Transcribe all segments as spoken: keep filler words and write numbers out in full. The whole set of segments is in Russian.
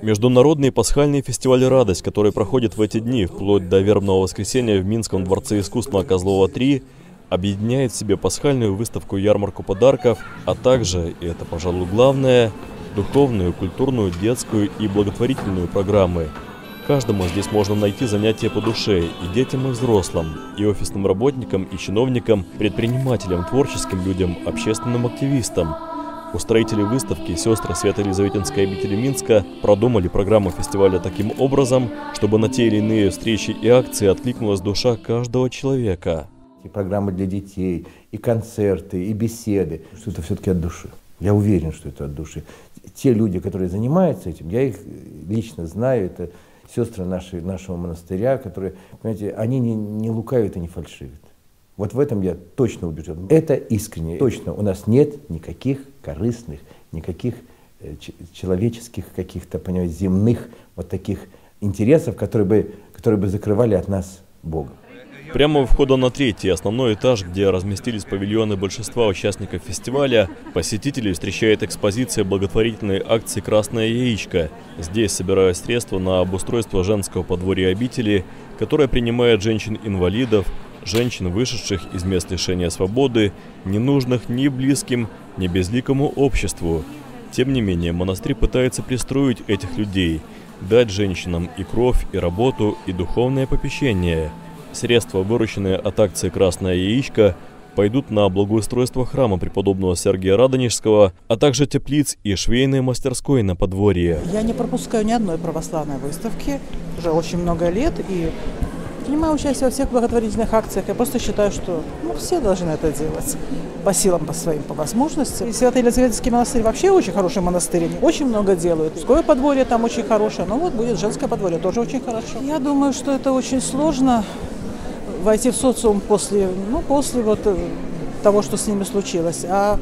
Международный пасхальный фестиваль «Радость», который проходит в эти дни, вплоть до вербного воскресенья в Минском дворце искусств на Козлова три, объединяет в себе пасхальную выставку-ярмарку подарков, а также, и это, пожалуй, главное, духовную, культурную, детскую и благотворительную программы. Каждому здесь можно найти занятия по душе, и детям, и взрослым, и офисным работникам, и чиновникам, предпринимателям, творческим людям, общественным активистам. Устроители выставки, сестры Свято-Елизаветинской обители Минска, продумали программу фестиваля таким образом, чтобы на те или иные встречи и акции откликнулась душа каждого человека. И программы для детей, и концерты, и беседы, что это все-таки от души. Я уверен, что это от души. Те люди, которые занимаются этим, я их лично знаю, это сестры наши, нашего монастыря, которые, понимаете, они не, не лукавят и не фальшивят. Вот в этом я точно убежден. Это искренне. Точно, у нас нет никаких корыстных, никаких э, человеческих, каких-то, понимаете, земных вот таких интересов, которые бы, которые бы закрывали от нас Бога. Прямо у входа на третий, основной этаж, где разместились павильоны большинства участников фестиваля, посетителей встречает экспозиция благотворительной акции «Красное яичко». Здесь собирают средства на обустройство женского подворья обители, которая принимает женщин-инвалидов, женщин, вышедших из мест лишения свободы, ненужных ни близким, ни безликому обществу. Тем не менее, монастырь пытается пристроить этих людей, дать женщинам и кровь, и работу, и духовное попечение. Средства, вырученные от акции «Красное яичко», пойдут на благоустройство храма преподобного Сергия Радонежского, а также теплиц и швейной мастерской на подворье. Я не пропускаю ни одной православной выставки уже очень много лет и принимаю участие во всех благотворительных акциях. Я просто считаю, что ну, все должны это делать по силам, по своим, по возможностям. Свято-Елизаветинский монастырь вообще очень хороший монастырь, они очень много делают. Мужское подворье там очень хорошее, но вот будет женское подворье, тоже очень хорошо. Я думаю, что это очень сложно войти в социум после, ну, после вот того, что с ними случилось. А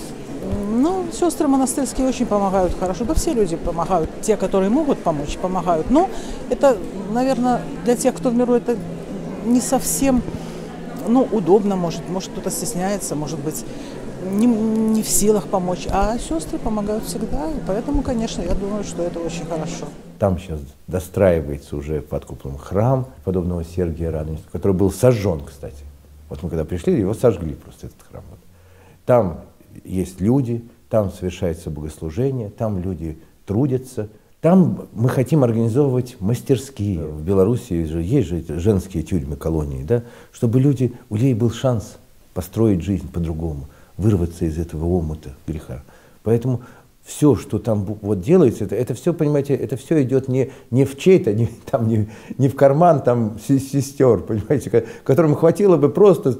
ну, сестры монастырские очень помогают хорошо. Да все люди помогают. Те, которые могут помочь, помогают. Но это, наверное, для тех, кто в миру, это не совсем ну, удобно. Может, может кто-то стесняется, может быть, не, не в силах помочь. А сестры помогают всегда. И поэтому, конечно, я думаю, что это очень хорошо. Там сейчас достраивается уже под куполом храм подобного Сергия Радонежского, который был сожжен, кстати. Вот мы когда пришли, его сожгли просто, этот храм. Там есть люди, там совершается богослужение, там люди трудятся. Там мы хотим организовывать мастерские. В Беларуси же есть же женские тюрьмы, колонии, да? Чтобы люди, у людей был шанс построить жизнь по-другому, вырваться из этого омута греха. Поэтому все, что там вот делается, это, это все, понимаете, это все идет не, не в чей-то, не, там, не, не в карман там, сестер, понимаете, которым хватило бы просто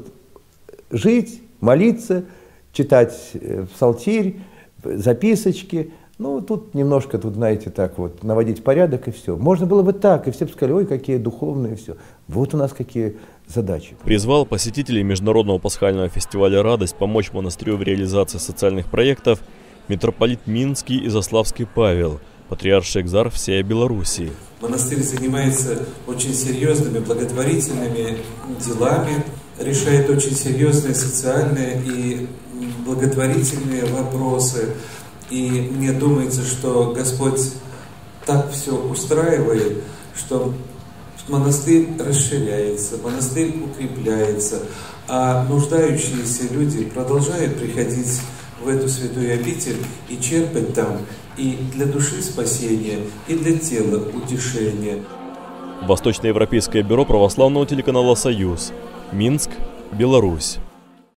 жить, молиться, читать псалтирь, записочки. Ну, тут немножко, тут, знаете, так вот, наводить порядок и все. Можно было бы так, и все бы сказали, ой, какие духовные, и все. Вот у нас какие задачи. Призвал посетителей Международного пасхального фестиваля «Радость» помочь монастырю в реализации социальных проектов митрополит Минский и Заславский Павел, патриарший экзарх всей Белоруссии. Монастырь занимается очень серьезными благотворительными делами, решает очень серьезные социальные и благотворительные вопросы. И мне думается, что Господь так все устраивает, что монастырь расширяется, монастырь укрепляется, а нуждающиеся люди продолжают приходить в эту святую обитель и черпать там и для души спасения, и для тела утешения. Восточноевропейское бюро православного телеканала «Союз», Минск, Беларусь.